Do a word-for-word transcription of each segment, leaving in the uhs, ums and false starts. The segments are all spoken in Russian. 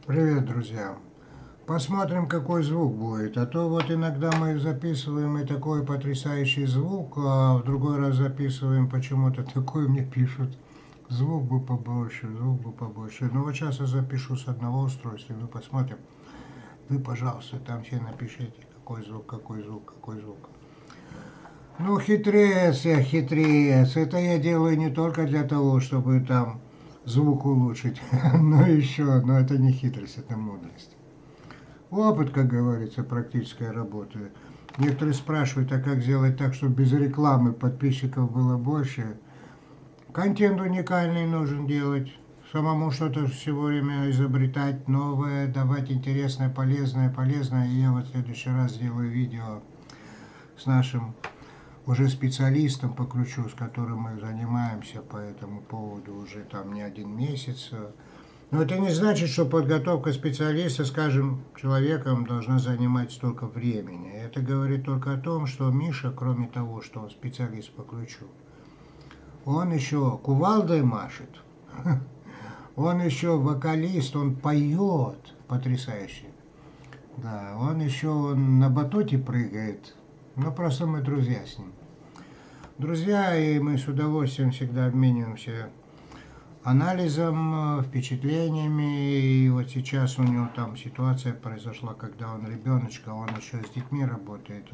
Привет, друзья! Посмотрим, какой звук будет. А то вот иногда мы записываем и такой потрясающий звук, а в другой раз записываем почему-то такой, мне пишут. Звук бы побольше, звук бы побольше. Ну вот сейчас я запишу с одного устройства, и мы посмотрим. Вы, пожалуйста, там все напишите, какой звук, какой звук, какой звук. Ну, хитрец я, хитрец. Это я делаю не только для того, чтобы там звук улучшить, но еще, но это не хитрость, это мудрость. Опыт, как говорится, практической работы. Некоторые спрашивают, а как сделать так, чтобы без рекламы подписчиков было больше? Контент уникальный нужен делать. Самому что-то все время изобретать новое, давать интересное, полезное, полезное. И я вот в следующий раз сделаю видео с нашим уже специалистом по ключу, с которым мы занимаемся по этому поводу уже там не один месяц. Но это не значит, что подготовка специалиста, скажем, человеком должна занимать столько времени. Это говорит только о том, что Миша, кроме того, что он специалист по ключу, он еще кувалдой машет, он еще вокалист, он поет потрясающе. Да, он еще он на батуте прыгает. Ну, просто мы друзья с ним. Друзья, и мы с удовольствием всегда обмениваемся анализом, впечатлениями. И вот сейчас у него там ситуация произошла, когда он ребеночка, он еще с детьми работает,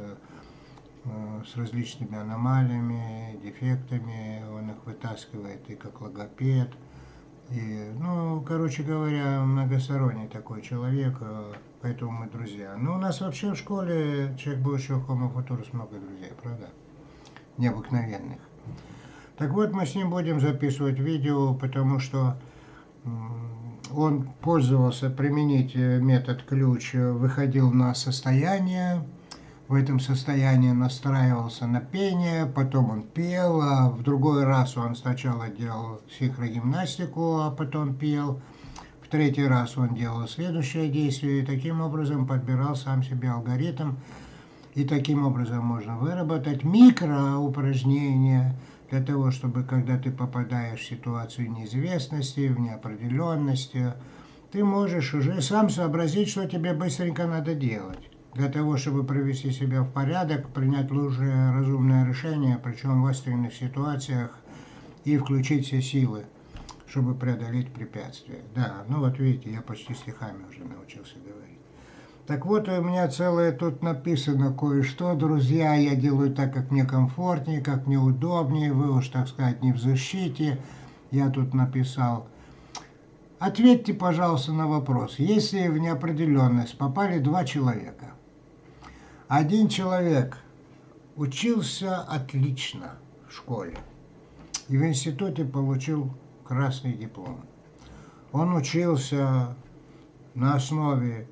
с различными аномалиями, дефектами, он их вытаскивает и как логопед. И, ну, короче говоря, многосторонний такой человек, поэтому мы друзья. Ну, у нас вообще в школе человек будущего Homo Futurus много друзей, правда? Необыкновенных. Так вот, мы с ним будем записывать видео, потому что он пользовался применить метод ключ, выходил на состояние, в этом состоянии настраивался на пение, потом он пел, а в другой раз он сначала делал синхрогимнастику, а потом пел, в третий раз он делал следующее действие, и таким образом подбирал сам себе алгоритм, и таким образом можно выработать микроупражнения для того, чтобы когда ты попадаешь в ситуацию неизвестности, в неопределенности, ты можешь уже сам сообразить, что тебе быстренько надо делать. Для того, чтобы привести себя в порядок, принять лучшее разумное решение, причем в экстренных ситуациях, и включить все силы, чтобы преодолеть препятствия. Да, ну вот видите, я почти стихами уже научился говорить. Так вот, у меня целое тут написано кое-что, друзья, я делаю так, как мне комфортнее, как мне удобнее, вы уж, так сказать, не в защите. Я тут написал: ответьте, пожалуйста, на вопрос. Если в неопределенность попали два человека, один человек учился отлично в школе и в институте получил красный диплом. Он учился на основе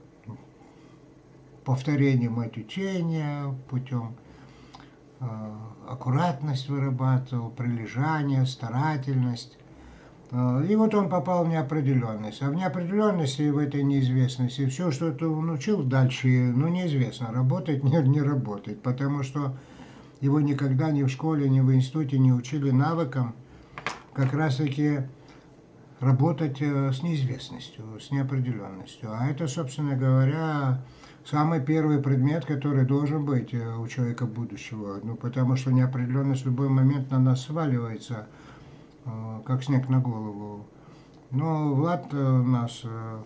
повторения матючения, путем э, аккуратность вырабатывал, прилежание, старательность. И вот он попал в неопределенность. А в неопределенности, в этой неизвестности, все, что он учил дальше, ну, неизвестно, работает, не, не работает. Потому что его никогда ни в школе, ни в институте не учили навыкам как раз-таки работать с неизвестностью, с неопределенностью. А это, собственно говоря, самый первый предмет, который должен быть у человека будущего. Ну, потому что неопределенность в любой момент на нас сваливается, как снег на голову. Но Влад у нас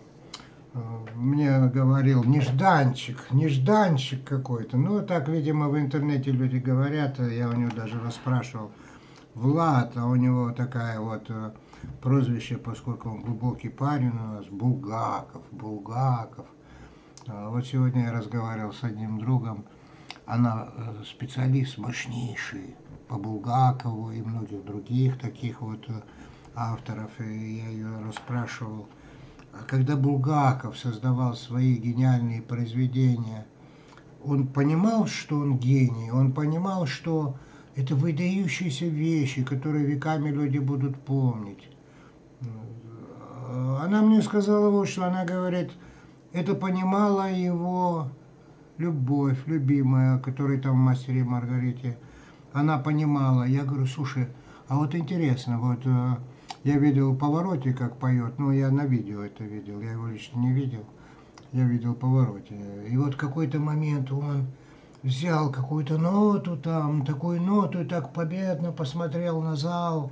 мне говорил: нежданчик, нежданчик какой-то. Ну, так, видимо, в интернете люди говорят. Я у него даже расспрашивал: Влад, а у него такая вот прозвище, поскольку он глубокий парень у нас, Булгаков, Булгаков. Вот сегодня я разговаривал с одним другом, она специалист мощнейший по Булгакову и многих других таких вот авторов, и я ее расспрашивал, а когда Булгаков создавал свои гениальные произведения, он понимал, что он гений, он понимал, что это выдающиеся вещи, которые веками люди будут помнить. Она мне сказала вот что, она говорит, это понимала его любовь, любимая, которая там в «Мастере и Маргарите», она понимала. Я говорю: слушай, а вот интересно, вот Я видел Pavarotti, как поет, но я на видео это видел, я его лично не видел. Я видел Pavarotti. И вот в какой-то момент он взял какую-то ноту там, такую ноту, и так победно посмотрел на зал.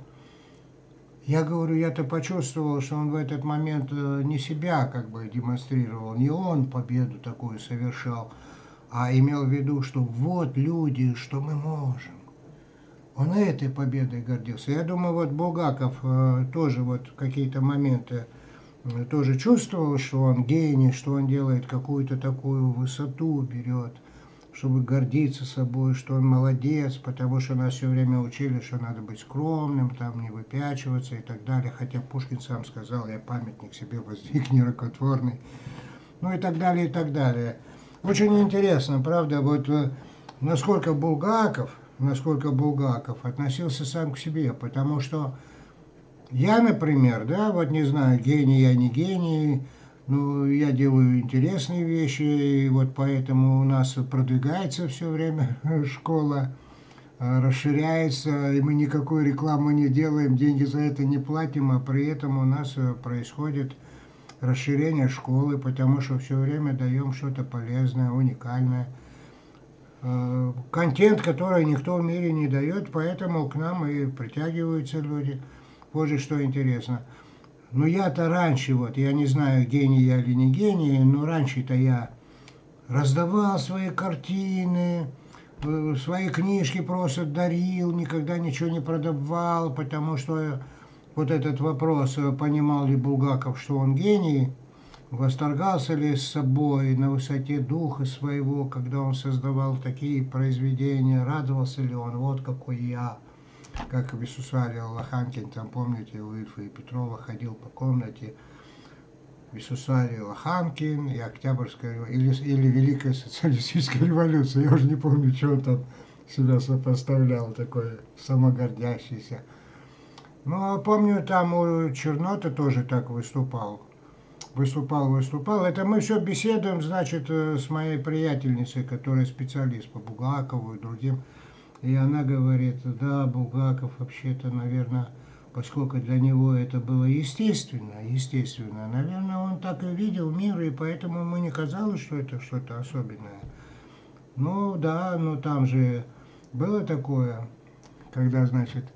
Я говорю, я-то почувствовал, что он в этот момент не себя как бы демонстрировал, не он победу такую совершал, а имел в виду, что вот люди, что мы можем. Он этой победой гордился. Я думаю, вот Булгаков э, тоже вот какие-то моменты э, тоже чувствовал, что он гений, что он делает какую-то такую высоту, берет, чтобы гордиться собой, что он молодец, потому что нас все время учили, что надо быть скромным, там не выпячиваться и так далее. Хотя Пушкин сам сказал, я памятник себе воздвиг нерукотворный. Ну и так далее, и так далее. Очень интересно, правда, вот э, насколько Булгаков... насколько Булгаков относился сам к себе, потому что я, например, да, вот не знаю, гений я, не гений, ну, я делаю интересные вещи, и вот поэтому у нас продвигается все время школа, расширяется, и мы никакую рекламу не делаем, деньги за это не платим, а при этом у нас происходит расширение школы, потому что все время даем что-то полезное, уникальное. Контент, который никто в мире не дает, поэтому к нам и притягиваются люди. Вот же что интересно. Ну я-то раньше, вот, я не знаю, гений я или не гений, но раньше-то я раздавал свои картины, свои книжки просто дарил, никогда ничего не продавал, потому что вот этот вопрос, понимал ли Булгаков, что он гений, восторгался ли с собой на высоте духа своего, когда он создавал такие произведения, радовался ли он, вот какой я, как Висусалий Лоханкин, там помните, у Ильфа и Петрова ходил по комнате, Висусалий Лоханкин и Октябрьская или, или Великая социалистическая революция, я уже не помню, что он там себя сопоставлял, такой самогордящийся. Ну, помню, там у Черноты тоже так выступал. Выступал, выступал. Это мы все беседуем, значит, с моей приятельницей, которая специалист по Булгакову и другим. И она говорит, да, Булгаков вообще-то, наверное, поскольку для него это было естественно, естественно, наверное, он так и видел мир, и поэтому ему не казалось, что это что-то особенное. Ну, да, но там же было такое, когда, значит,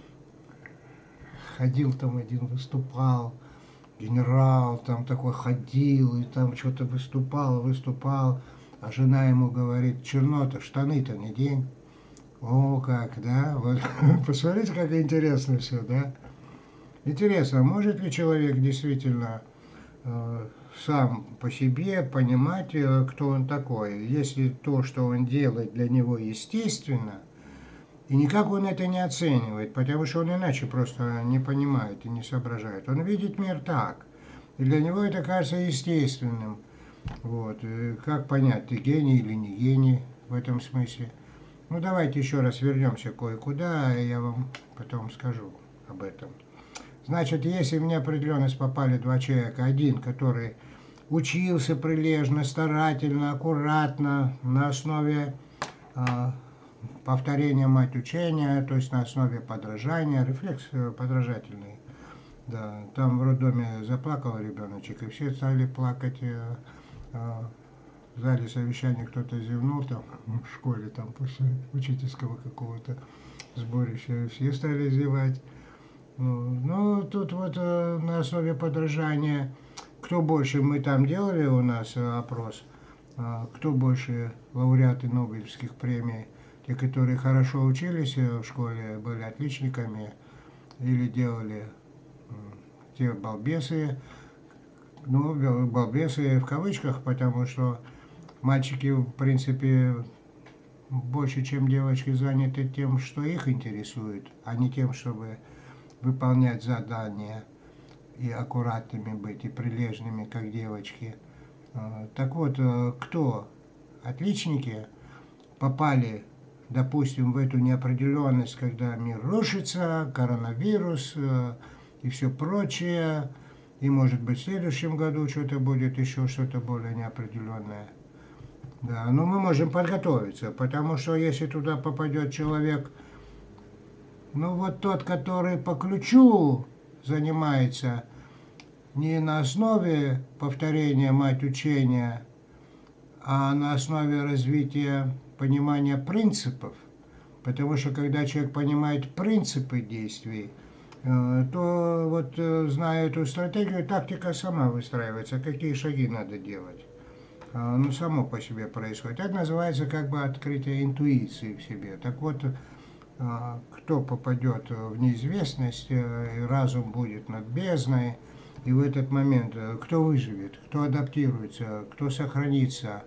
ходил там один, выступал, генерал там такой ходил и там что-то выступал, выступал, а жена ему говорит, Чернота, штаны-то не день. О, как, да? Вот. Посмотрите, как интересно все, да? Интересно, может ли человек действительно э, сам по себе понимать, э, кто он такой, если то, что он делает, для него естественно, и никак он это не оценивает, потому что он иначе просто не понимает и не соображает. Он видит мир так, и для него это кажется естественным. Вот. И как понять, ты гений или не гений в этом смысле? Ну, давайте еще раз вернемся кое-куда, и я вам потом скажу об этом. Значит, если в неопределенность попали два человека, один, который учился прилежно, старательно, аккуратно, на основе э, повторения мать учения, то есть на основе подражания, рефлекс подражательный. Да, там в роддоме заплакал ребеночек, и все стали плакать. Э, э, в зале совещания кто-то зевнул там в школе, там после учительского какого-то сборища, все стали зевать. Ну, ну тут вот э, на основе подражания, кто больше, мы там делали у нас э, опрос, э, кто больше лауреаты Нобелевских премий, те, которые хорошо учились в школе, были отличниками, или делали э, те балбесы, ну, балбесы в кавычках, потому что мальчики, в принципе, больше, чем девочки, заняты тем, что их интересует, а не тем, чтобы выполнять задания и аккуратными быть, и прилежными, как девочки. Так вот, кто, отличники, попали, допустим, в эту неопределенность, когда мир рушится, коронавирус и все прочее, и, может быть, в следующем году что-то будет еще что-то более неопределенное. Да, но мы можем подготовиться, потому что если туда попадет человек, ну вот тот, который по ключу, занимается не на основе повторения мать учения, а на основе развития понимания принципов. Потому что когда человек понимает принципы действий, то вот, зная эту стратегию, тактика сама выстраивается, какие шаги надо делать. Ну, само по себе происходит. Это называется как бы открытие интуиции в себе. Так вот, кто попадет в неизвестность, и разум будет над бездной, и в этот момент кто выживет, кто адаптируется, кто сохранится,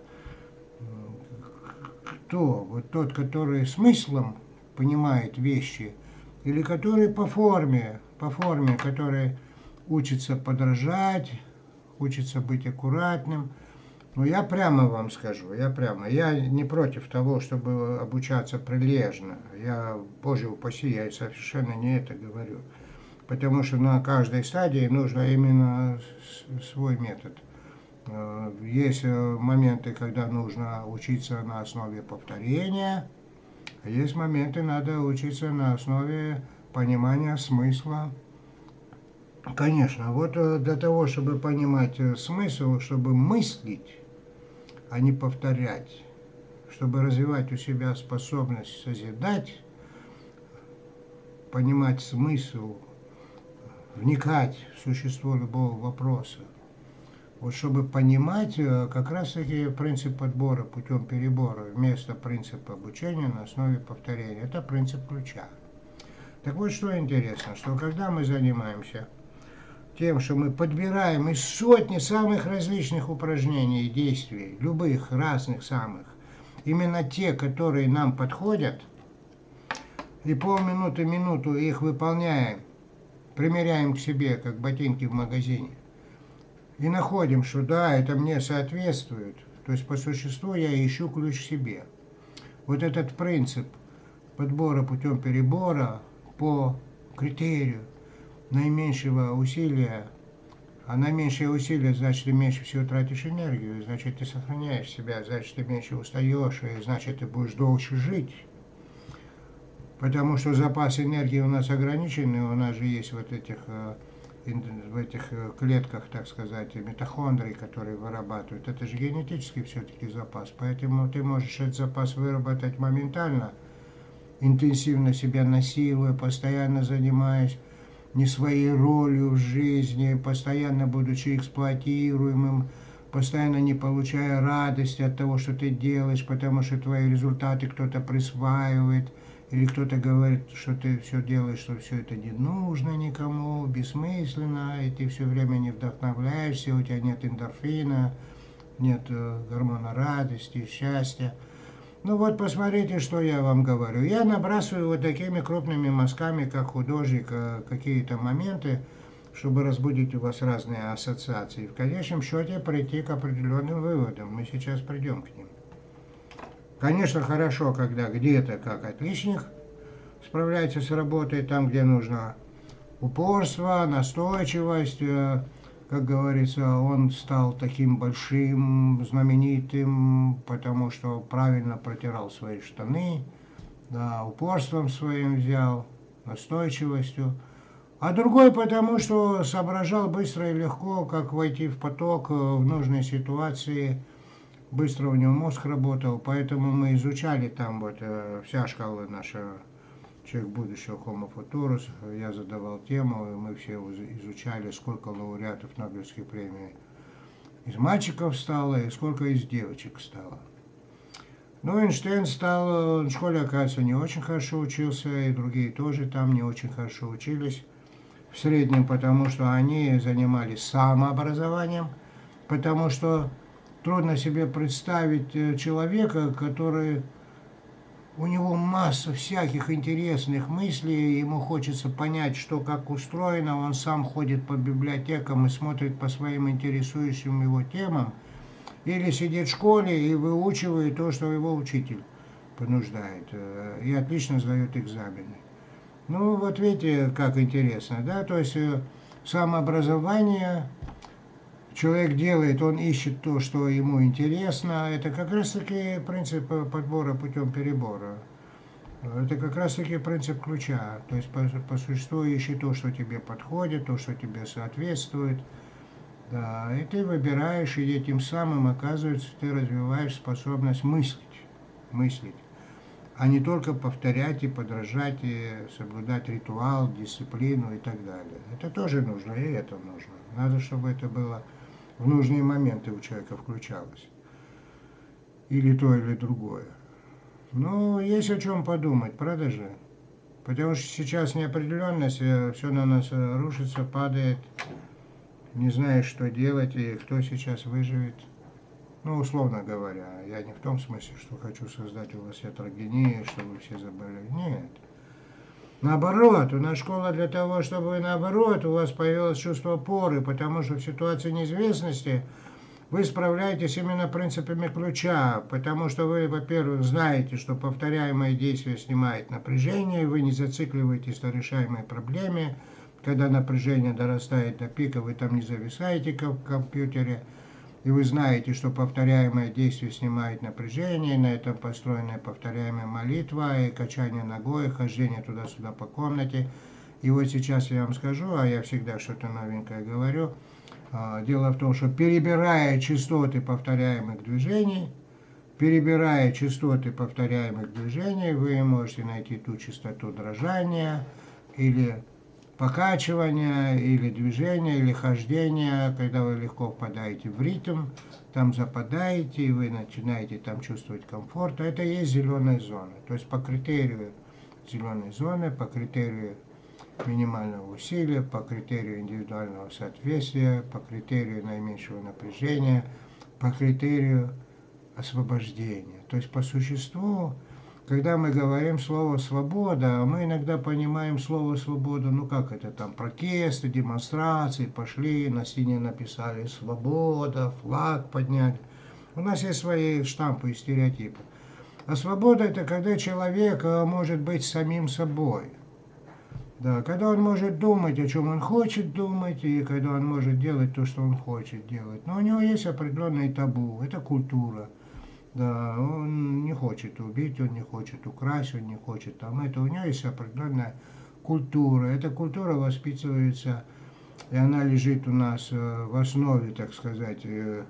кто? Вот тот, который смыслом понимает вещи, или который по форме, по форме, который учится подражать, учится быть аккуратным. Но я прямо вам скажу, я прямо, я не против того, чтобы обучаться прилежно. Я, Боже упаси, я совершенно не это говорю. Потому что на каждой стадии нужно именно свой метод. Есть моменты, когда нужно учиться на основе повторения, а есть моменты, надо учиться на основе понимания смысла. Конечно, вот для того, чтобы понимать смысл, чтобы мыслить, а не повторять, чтобы развивать у себя способность созидать, понимать смысл, вникать в существо любого вопроса. Вот чтобы понимать, как раз таки принцип подбора путем перебора вместо принципа обучения на основе повторения. Это принцип ключа. Так вот, что интересно, что когда мы занимаемся тем, что мы подбираем из сотни самых различных упражнений и действий, любых, разных самых, именно те, которые нам подходят, и полминуты, минуту их выполняем, примеряем к себе, как ботинки в магазине, и находим, что да, это мне соответствует, то есть по существу я ищу ключ к себе. Вот этот принцип подбора путем перебора по критерию наименьшего усилия, а наименьшее усилие, значит, ты меньше всего тратишь энергию, значит, ты сохраняешь себя, значит, ты меньше устаешь, и значит, ты будешь дольше жить. Потому что запас энергии у нас ограниченный, у нас же есть вот этих, в этих клетках, так сказать, митохондрий, которые вырабатывают. Это же генетический все-таки запас, поэтому ты можешь этот запас выработать моментально, интенсивно себя насилуя, постоянно занимаясь не своей ролью в жизни, постоянно будучи эксплуатируемым, постоянно не получая радости от того, что ты делаешь, потому что твои результаты кто-то присваивает, или кто-то говорит, что ты все делаешь, что все это не нужно никому, бессмысленно, и ты все время не вдохновляешься, у тебя нет эндорфина, нет гормона радости, счастья. Ну вот посмотрите, что я вам говорю. Я набрасываю вот такими крупными мазками, как художник, какие-то моменты, чтобы разбудить у вас разные ассоциации. В конечном счете прийти к определенным выводам. Мы сейчас придем к ним. Конечно, хорошо, когда где-то, как отличник, справляется с работой, там, где нужно упорство, настойчивость. Как говорится, он стал таким большим, знаменитым, потому что правильно протирал свои штаны, да, упорством своим взял, настойчивостью. А другой потому, что соображал быстро и легко, как войти в поток в нужной ситуации. Быстро у него мозг работал, поэтому мы изучали там вот вся шкала наша «Человек будущего» Homo Futurus. Я задавал тему, и мы все изучали, сколько лауреатов Нобелевской премии из мальчиков стало, и сколько из девочек стало. Ну, Эйнштейн стал, в школе, оказывается, не очень хорошо учился, и другие тоже там не очень хорошо учились. В среднем, потому что они занимались самообразованием, потому что трудно себе представить человека, который... У него масса всяких интересных мыслей, ему хочется понять, что как устроено, он сам ходит по библиотекам и смотрит по своим интересующим его темам, или сидит в школе и выучивает то, что его учитель понуждает, и отлично сдает экзамены. Ну, вот видите, как интересно, да, то есть самообразование... Человек делает, он ищет то, что ему интересно. Это как раз таки принцип подбора путем перебора. Это как раз таки принцип ключа. То есть по, по существу ищи то, что тебе подходит, то, что тебе соответствует. Да, и ты выбираешь, и тем самым, оказывается, ты развиваешь способность мыслить. Мыслить. А не только повторять и подражать, и соблюдать ритуал, дисциплину и так далее. Это тоже нужно, и это нужно. Надо, чтобы это было в нужные моменты у человека включалось. Или то, или другое. Ну, есть о чем подумать, правда же? Потому что сейчас неопределенность, все на нас рушится, падает, не знаешь, что делать и кто сейчас выживет. Ну, условно говоря, я не в том смысле, что хочу создать у вас ятрогению, чтобы все заболели. Нет. Наоборот, у нас школа для того, чтобы наоборот у вас появилось чувство опоры, потому что в ситуации неизвестности вы справляетесь именно принципами ключа, потому что вы, во-первых, знаете, что повторяемое действие снимает напряжение, вы не зацикливаетесь на решаемой проблеме, когда напряжение дорастает до пика, вы там не зависаете, как в компьютере, и вы знаете, что повторяемое действие снимает напряжение, на этом построена повторяемая молитва, и качание ногой, хождение туда-сюда по комнате. И вот сейчас я вам скажу, а я всегда что-то новенькое говорю. Дело в том, что перебирая частоты повторяемых движений, перебирая частоты повторяемых движений, вы можете найти ту частоту дрожания или покачивания, или движения, или хождения, когда вы легко впадаете в ритм, там западаете, и вы начинаете там чувствовать комфорт. Это и есть зеленая зона. То есть по критерию зеленой зоны, по критерию минимального усилия, по критерию индивидуального соответствия, по критерию наименьшего напряжения, по критерию освобождения. То есть по существу, когда мы говорим слово «свобода», мы иногда понимаем слово «свобода», ну как это там, протесты, демонстрации, пошли, на стене написали «свобода», флаг подняли. У нас есть свои штампы и стереотипы. А свобода – это когда человек может быть самим собой. Да, когда он может думать, о чем он хочет думать, и когда он может делать то, что он хочет делать. Но у него есть определенные табу, это культура. Да, он не хочет убить, он не хочет украсть, он не хочет там это. У него есть определенная культура. Эта культура воспитывается, и она лежит у нас в основе, так сказать.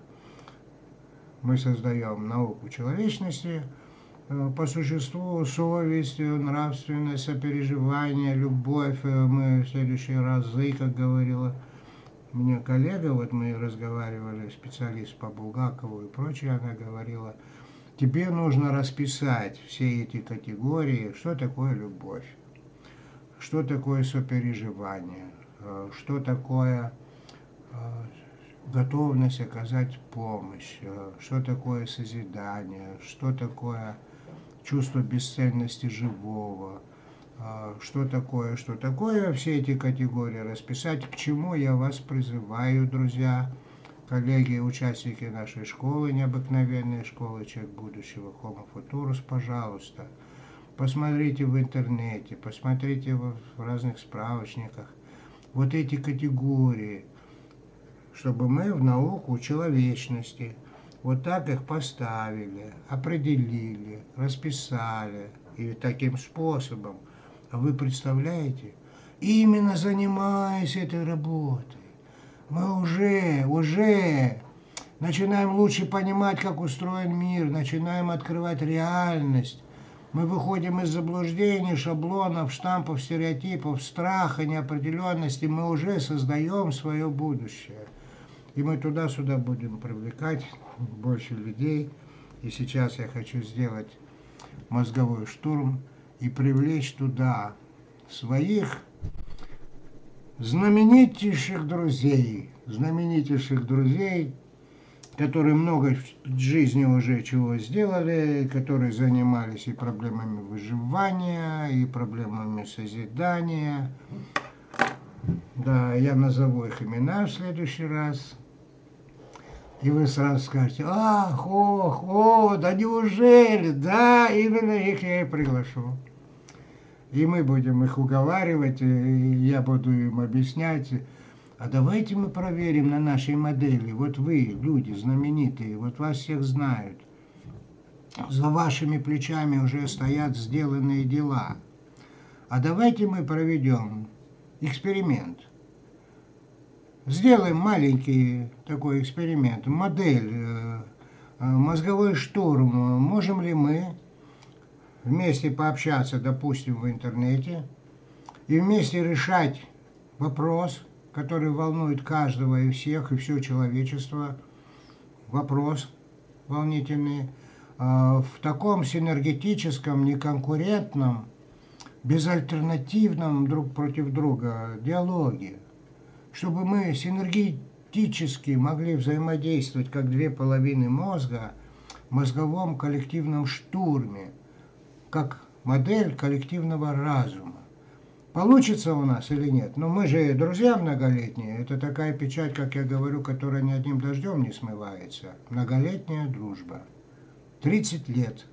Мы создаем науку человечности. По существу совесть, нравственность, сопереживание, любовь. Мы в следующие разы, как говорила мне коллега, вот мы разговаривали, специалист по Булгакову и прочее, она говорила, тебе нужно расписать все эти категории, что такое любовь, что такое сопереживание, что такое готовность оказать помощь, что такое созидание, что такое чувство бесценности живого, что такое, что такое, все эти категории расписать, к чему я вас призываю, друзья, коллеги, участники нашей школы, необыкновенной школы «Человек будущего», Homo Futurus, пожалуйста, посмотрите в интернете, посмотрите в разных справочниках вот эти категории, чтобы мы в науку человечности вот так их поставили, определили, расписали, и таким способом. А вы представляете, именно занимаясь этой работой, мы уже, уже начинаем лучше понимать, как устроен мир, начинаем открывать реальность. Мы выходим из заблуждений, шаблонов, штампов, стереотипов, страха, неопределенности. Мы уже создаем свое будущее. И мы туда-сюда будем привлекать больше людей. И сейчас я хочу сделать мозговой штурм и привлечь туда своих знаменитейших друзей, знаменитейших друзей, которые много в жизни уже чего сделали, которые занимались и проблемами выживания, и проблемами созидания. Да, я назову их имена в следующий раз. И вы сразу скажете, ах, ох, о, да неужели, да, именно их я и приглашу. И мы будем их уговаривать, и я буду им объяснять. А давайте мы проверим на нашей модели. Вот вы, люди знаменитые, вот вас всех знают. за вашими плечами уже стоят сделанные дела. А давайте мы проведем эксперимент. Сделаем маленький такой эксперимент, модель, э, мозговой штурм. Можем ли мы вместе пообщаться, допустим, в интернете, и вместе решать вопрос, который волнует каждого и всех, и все человечество, вопрос волнительный, в таком синергетическом, неконкурентном, безальтернативном друг против друга диалоге, чтобы мы синергетически могли взаимодействовать как две половины мозга в мозговом коллективном штурме, как модель коллективного разума. Получится у нас или нет? Но мы же друзья многолетние. Это такая печать, как я говорю, которая ни одним дождем не смывается. Многолетняя дружба. тридцать лет.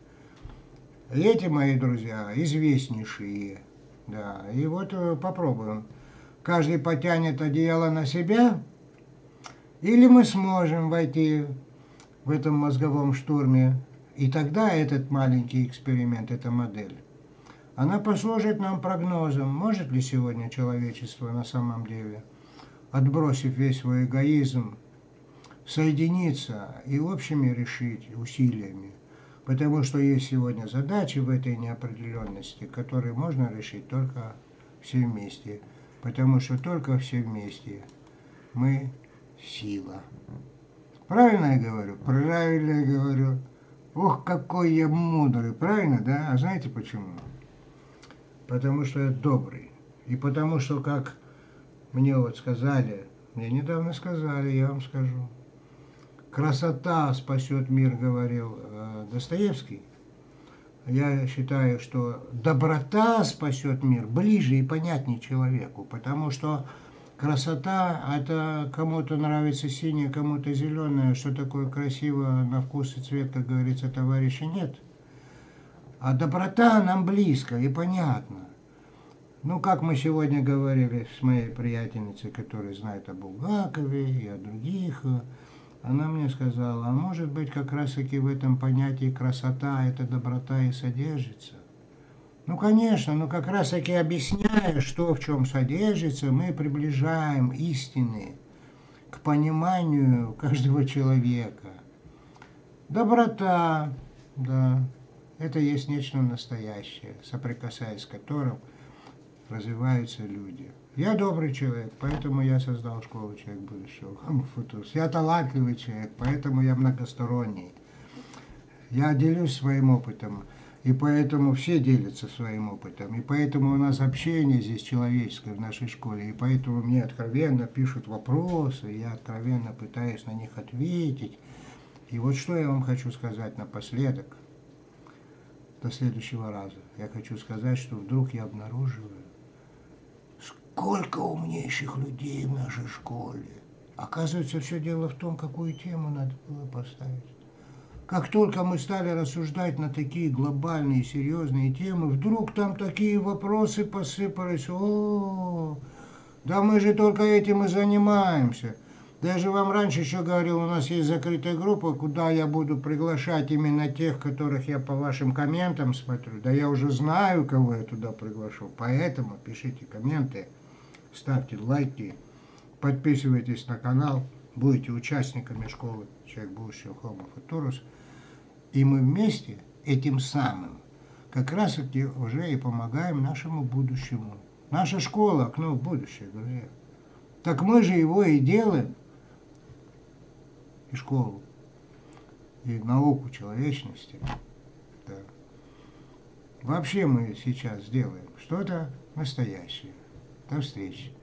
И эти мои друзья известнейшие. Да. И вот попробуем. Каждый потянет одеяло на себя, или мы сможем войти в этом мозговом штурме. И тогда этот маленький эксперимент, эта модель, она послужит нам прогнозом, может ли сегодня человечество на самом деле, отбросив весь свой эгоизм, соединиться и общими решить усилиями. Потому что есть сегодня задачи в этой неопределенности, которые можно решить только все вместе. Потому что только все вместе мы сила. Правильно я говорю? Правильно я говорю. Ох, какой я мудрый. Правильно, да? А знаете почему? Потому что я добрый. И потому что, как мне вот сказали, мне недавно сказали, я вам скажу, красота спасет мир, говорил э, Достоевский. Я считаю, что доброта спасет мир ближе и понятнее человеку, потому что красота, это кому-то нравится синее, кому-то зеленое, что такое красиво на вкус и цвет, как говорится, товарища нет. А доброта нам близко и понятно. Ну, как мы сегодня говорили с моей приятельницей, которая знает о Булгакове и о других, она мне сказала, а может быть, как раз-таки в этом понятии красота, это доброта и содержится. Ну, конечно, но как раз-таки объясняя, что в чем содержится, мы приближаем истины к пониманию каждого человека. Доброта, да, это есть нечто настоящее, соприкасаясь с которым развиваются люди. Я добрый человек, поэтому я создал школу «Человек будущего». Я талантливый человек, поэтому я многосторонний. Я делюсь своим опытом, и поэтому все делятся своим опытом. И поэтому у нас общение здесь человеческое в нашей школе, и поэтому мне откровенно пишут вопросы, я откровенно пытаюсь на них ответить. И вот что я вам хочу сказать напоследок, до следующего раза. Я хочу сказать, что вдруг я обнаруживаю, сколько умнейших людей в нашей школе. Оказывается, все дело в том, какую тему надо было поставить. Как только мы стали рассуждать на такие глобальные, серьезные темы, вдруг там такие вопросы посыпались. О, да мы же только этим и занимаемся. Даже вам раньше еще говорил, у нас есть закрытая группа, куда я буду приглашать именно тех, которых я по вашим комментам смотрю. Да я уже знаю, кого я туда приглашу. Поэтому пишите комменты, ставьте лайки, подписывайтесь на канал, будете участниками школы «Человек будущего» Homo Futurus. И мы вместе этим самым как раз таки уже и помогаем нашему будущему. Наша школа — окно в будущее, друзья. Так мы же его и делаем. И школу, и науку человечности. Да. Вообще мы сейчас сделаем что-то настоящее. До встречи.